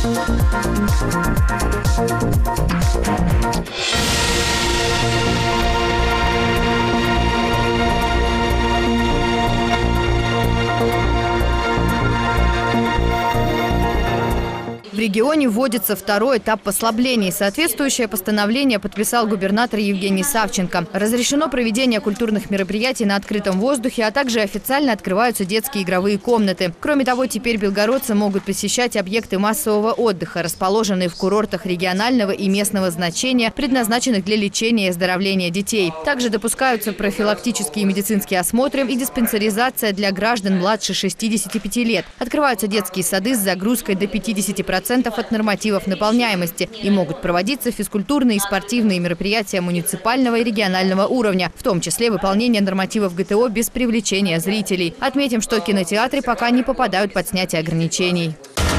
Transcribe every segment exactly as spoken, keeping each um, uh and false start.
В регионе вводится второй этап послаблений. Соответствующее постановление подписал губернатор Евгений Савченко. Разрешено проведение культурных мероприятий на открытом воздухе, а также официально открываются детские игровые комнаты. Кроме того, теперь белгородцы могут посещать объекты массового отдыха, расположенные в курортах регионального и местного значения, предназначенных для лечения и оздоровления детей. Также допускаются профилактические медицинские осмотры и диспансеризация для граждан младше шестидесяти пяти лет. Открываются детские сады с загрузкой до пятидесяти процентов от нормативов наполняемости и могут проводиться физкультурные и спортивные мероприятия муниципального и регионального уровня, в том числе выполнение нормативов ГТО без привлечения зрителей. Отметим, что кинотеатры пока не попадают под снятие ограничений.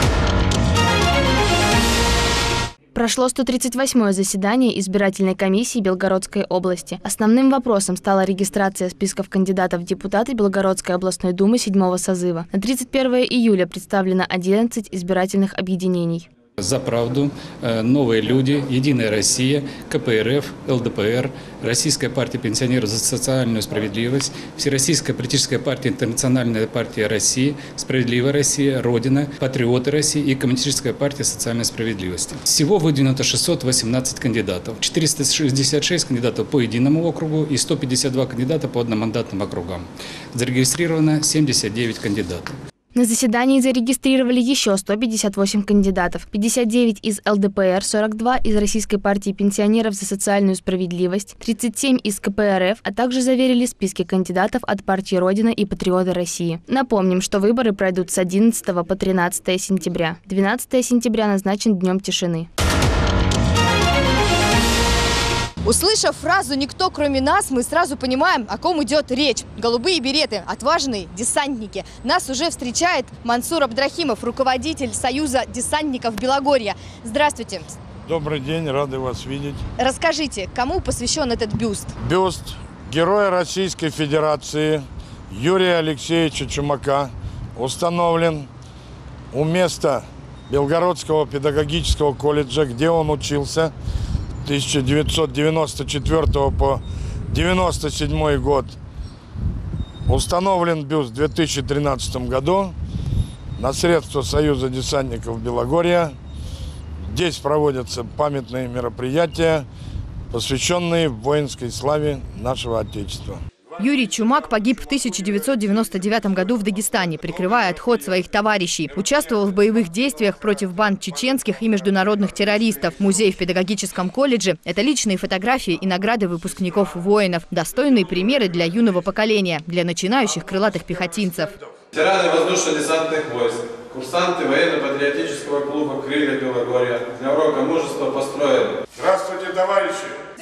Прошло сто тридцать восьмое заседание избирательной комиссии Белгородской области. Основным вопросом стала регистрация списков кандидатов в депутаты Белгородской областной думы седьмого созыва. На тридцать первое июля представлено одиннадцать избирательных объединений. «За правду», «Новые люди», «Единая Россия», ка пэ эр эф, эл дэ пэ эр, Российская партия пенсионеров за социальную справедливость, Всероссийская политическая партия «Интернациональная партия России», «Справедливая Россия», «Родина», «Патриоты России» и Коммунистическая партия социальной справедливости. Всего выдвинуто шестьсот восемнадцать кандидатов, четыреста шестьдесят шесть кандидатов по единому округу и сто пятьдесят два кандидата по одномандатным округам. Зарегистрировано семьдесят девять кандидатов. На заседании зарегистрировали еще сто пятьдесят восемь кандидатов. пятьдесят девять из эл дэ пэ эр, сорок два из Российской партии пенсионеров за социальную справедливость, тридцать семь из ка пэ эр эф, а также заверили списки кандидатов от партии «Родина» и «Патриоты России». Напомним, что выборы пройдут с одиннадцатого по тринадцатое сентября. двенадцатое сентября назначен днем тишины. Услышав фразу «никто, кроме нас», мы сразу понимаем, о ком идет речь. Голубые береты, отважные десантники. Нас уже встречает Мансур Абдрахимов, руководитель Союза десантников Белогорья. Здравствуйте. Добрый день, рады вас видеть. Расскажите, кому посвящен этот бюст? Бюст Героя Российской Федерации Юрия Алексеевича Чумака установлен у места Белгородского педагогического колледжа, где он учился с тысяча девятьсот девяносто четвёртого по девяносто седьмой год. Установлен бюст в две тысячи тринадцатом году на средства Союза десантников Белогорья. Здесь проводятся памятные мероприятия, посвященные воинской славе нашего Отечества. Юрий Чумак погиб в тысяча девятьсот девяносто девятом году в Дагестане, прикрывая отход своих товарищей. Участвовал в боевых действиях против банд чеченских и международных террористов. Музей в педагогическом колледже – это личные фотографии и награды выпускников воинов. Достойные примеры для юного поколения, для начинающих крылатых пехотинцев. Ветераны воздушно-десантных войск, курсанты военно-патриотического клуба «Крылья Белогорья» для урока мужества построены. Здравствуйте, товарищи!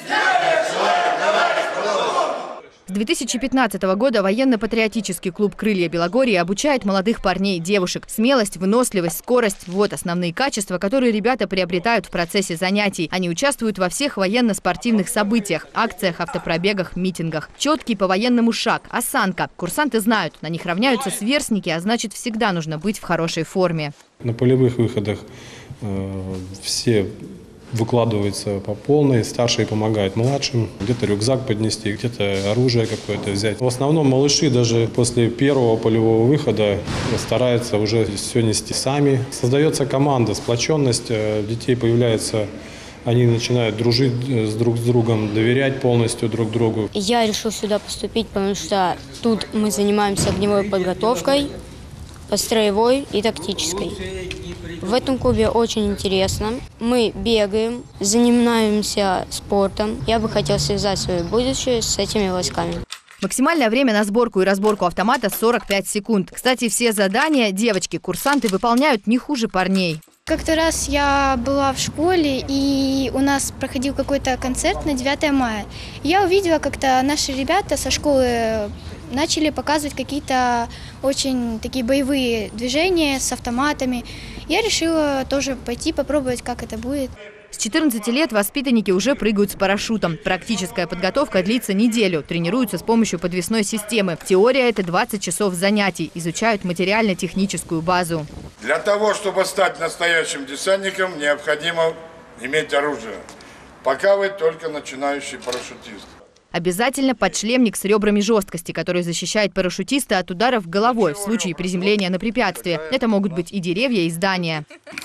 С две тысячи пятнадцатого года военно-патриотический клуб «Крылья Белогорья» обучает молодых парней и девушек. Смелость, выносливость, скорость – вот основные качества, которые ребята приобретают в процессе занятий. Они участвуют во всех военно-спортивных событиях, акциях, автопробегах, митингах. Четкий по-военному шаг, осанка. Курсанты знают, на них равняются сверстники, а значит, всегда нужно быть в хорошей форме. На полевых выходах э, все выкладывается по полной, старшие помогают младшим, где-то рюкзак поднести, где-то оружие какое-то взять. В основном малыши даже после первого полевого выхода стараются уже все нести сами. Создается команда, сплоченность, детей появляется, они начинают дружить с друг с другом, доверять полностью друг другу. Я решил сюда поступить, потому что тут мы занимаемся огневой подготовкой, строевой и тактической. В этом клубе очень интересно. Мы бегаем, занимаемся спортом. Я бы хотел связать свое будущее с этими войсками. Максимальное время на сборку и разборку автомата сорок пять секунд. Кстати, все задания девочки-курсанты выполняют не хуже парней. Как-то раз я была в школе, и у нас проходил какой-то концерт на девятое мая. Я увидела, как-то наши ребята со школы начали показывать какие-то очень такие боевые движения с автоматами. Я решила тоже пойти попробовать, как это будет. С четырнадцати лет воспитанники уже прыгают с парашютом. Практическая подготовка длится неделю. Тренируются с помощью подвесной системы. Теория – это двадцать часов занятий. Изучают материально-техническую базу. Для того, чтобы стать настоящим десантником, необходимо иметь оружие. Пока вы только начинающий парашютист. Обязательно подшлемник с ребрами жесткости, который защищает парашютиста от ударов головой в случае приземления на препятствие. Это могут быть и деревья, и здания.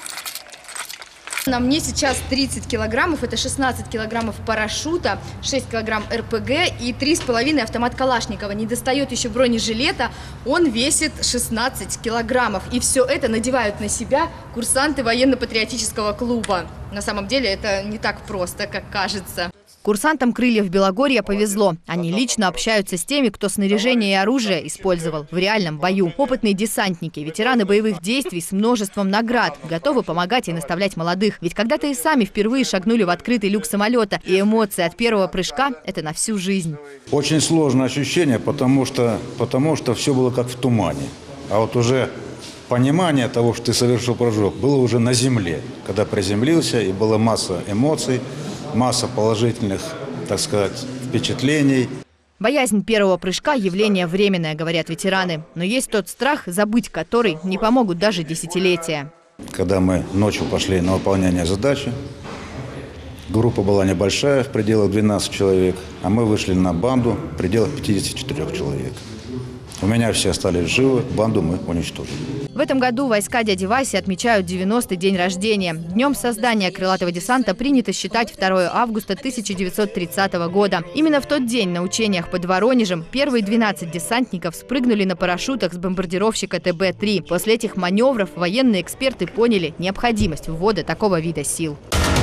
На мне сейчас тридцать килограммов, это шестнадцать килограммов парашюта, шесть килограмм эр пэ гэ и три с половиной автомат Калашникова. Не достает еще бронежилета, он весит шестнадцать килограммов. И все это надевают на себя курсанты военно-патриотического клуба. На самом деле это не так просто, как кажется. Курсантам «Крыльев Белогорья» повезло. Они лично общаются с теми, кто снаряжение и оружие использовал в реальном бою. Опытные десантники, ветераны боевых действий с множеством наград, готовы помогать и наставлять молодых. Ведь когда-то и сами впервые шагнули в открытый люк самолета, и эмоции от первого прыжка – это на всю жизнь. Очень сложное ощущение, потому что, потому что все было как в тумане. А вот уже понимание того, что ты совершил прыжок, было уже на земле, когда приземлился, и была масса эмоций, масса положительных, так сказать, впечатлений. Боязнь первого прыжка – явление временное, говорят ветераны. Но есть тот страх, забыть который не помогут даже десятилетия. Когда мы ночью пошли на выполнение задачи, группа была небольшая, в пределах двенадцати человек, а мы вышли на банду в пределах пятидесяти четырёх человек. У меня все остались живы, банду мы уничтожили. В этом году войска дяди Васи отмечают девяностый день рождения. Днем создания крылатого десанта принято считать второе августа тысяча девятьсот тридцатого года. Именно в тот день на учениях под Воронежем первые двенадцать десантников спрыгнули на парашютах с бомбардировщика тэ бэ три. После этих маневров военные эксперты поняли необходимость ввода такого вида сил.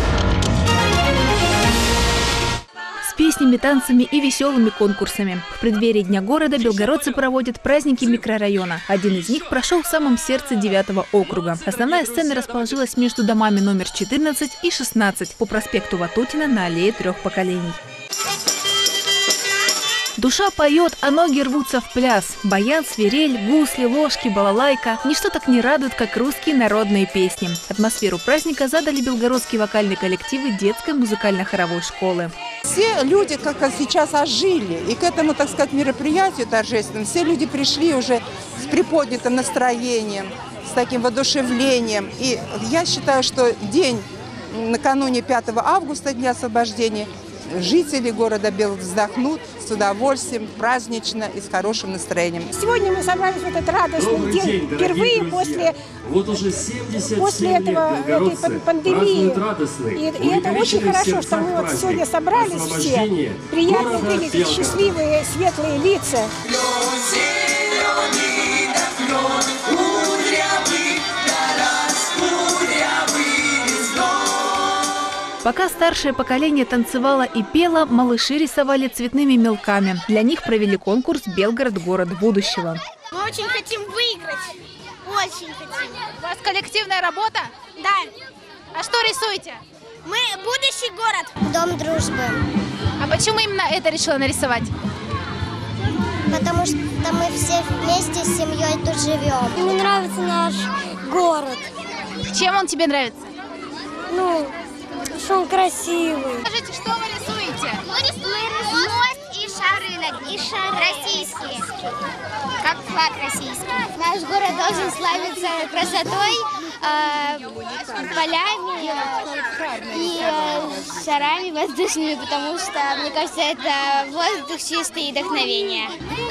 С песнями, танцами и веселыми конкурсами. В преддверии Дня города белгородцы проводят праздники микрорайона. Один из них прошел в самом сердце девятого округа. Основная сцена расположилась между домами номер четырнадцать и шестнадцать по проспекту Ватутина на аллее трех поколений. Душа поет, а ноги рвутся в пляс. Баян, свирель, гусли, ложки, балалайка. Ничто так не радует, как русские народные песни. Атмосферу праздника задали белгородские вокальные коллективы детской музыкально-хоровой школы. Все люди как сейчас ожили, и к этому, так сказать, мероприятию торжественному все люди пришли уже с приподнятым настроением, с таким воодушевлением. И я считаю, что день накануне пятого августа, Дня освобождения, жители города Белгород вздохнут с удовольствием, празднично и с хорошим настроением. Сегодня мы собрались в этот радостный день, день впервые после, вот уже после этого, этой пандемии. И, и это очень хорошо, что мы вот сегодня собрались все. Приятно видеть счастливые, светлые лица. Пока старшее поколение танцевало и пело, малыши рисовали цветными мелками. Для них провели конкурс «Белгород – город будущего». Мы очень хотим выиграть. Очень хотим. У вас коллективная работа? Да. А что рисуете? Мы будущий город. Дом дружбы. А почему именно это решила нарисовать? Потому что мы все вместе с семьей тут живем. Мне нравится наш город. Чем он тебе нравится? Ну... что он красивый. Скажите, что вы рисуете? Мы рисуем мост и шар, и шар российский. Как флаг российский. Наш город должен славиться красотой, э, полями и э, шарами воздушными, потому что, мне кажется, это воздух чистый и вдохновение.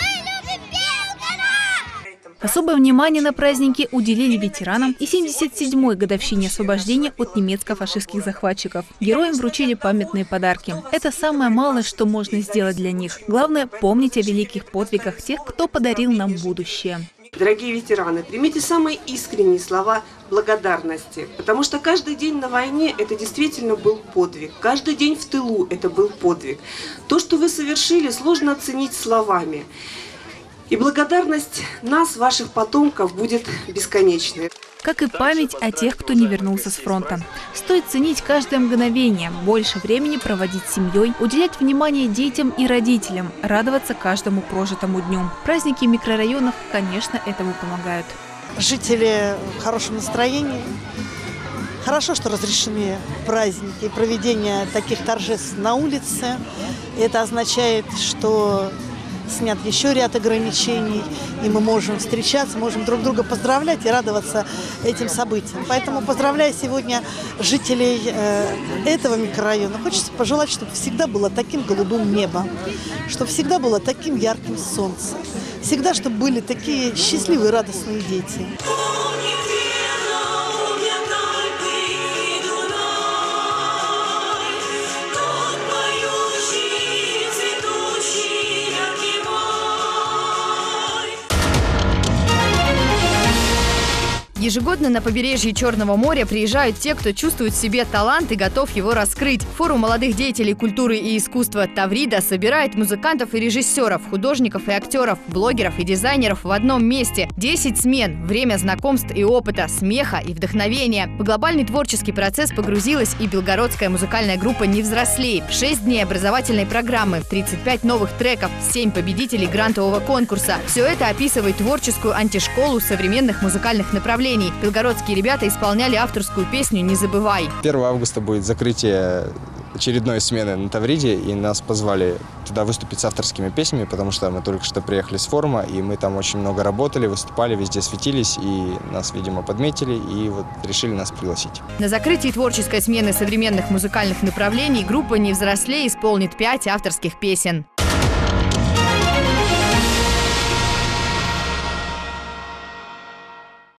Особое внимание на празднике уделили ветеранам и семьдесят седьмой годовщине освобождения от немецко-фашистских захватчиков. Героям вручили памятные подарки. Это самое малое, что можно сделать для них. Главное – помнить о великих подвигах тех, кто подарил нам будущее. Дорогие ветераны, примите самые искренние слова благодарности, потому что каждый день на войне это действительно был подвиг, каждый день в тылу это был подвиг. То, что вы совершили, сложно оценить словами. И благодарность нас, ваших потомков, будет бесконечной. Как и память о тех, кто не вернулся с фронта. Стоит ценить каждое мгновение, больше времени проводить с семьей, уделять внимание детям и родителям, радоваться каждому прожитому дню. Праздники микрорайонов, конечно, этому помогают. Жители в хорошем настроении, Хорошо, что разрешены праздники и проведение таких торжеств на улице. Это означает, что снят еще ряд ограничений, и мы можем встречаться, можем друг друга поздравлять и радоваться этим событиям. Поэтому, поздравляя сегодня жителей э, этого микрорайона, хочется пожелать, чтобы всегда было таким голубым небо, чтобы всегда было таким ярким солнце, всегда, чтобы были такие счастливые, радостные дети. Ежегодно на побережье Черного моря приезжают те, кто чувствует в себе талант и готов его раскрыть. Форум молодых деятелей культуры и искусства «Таврида» собирает музыкантов и режиссеров, художников и актеров, блогеров и дизайнеров в одном месте. Десять смен, время знакомств и опыта, смеха и вдохновения. В глобальный творческий процесс погрузилась и белгородская музыкальная группа «Не взрослей». Шесть дней образовательной программы, тридцать пять новых треков, семь победителей грантового конкурса. Все это описывает творческую антишколу современных музыкальных направлений. Белгородские ребята исполняли авторскую песню «Не забывай». первого августа будет закрытие очередной смены на Тавриде, и нас позвали туда выступить с авторскими песнями, потому что мы только что приехали с форума, и мы там очень много работали, выступали, везде светились, и нас, видимо, подметили, и вот решили нас пригласить. На закрытии творческой смены современных музыкальных направлений группа «Не взрослей» исполнит пять авторских песен.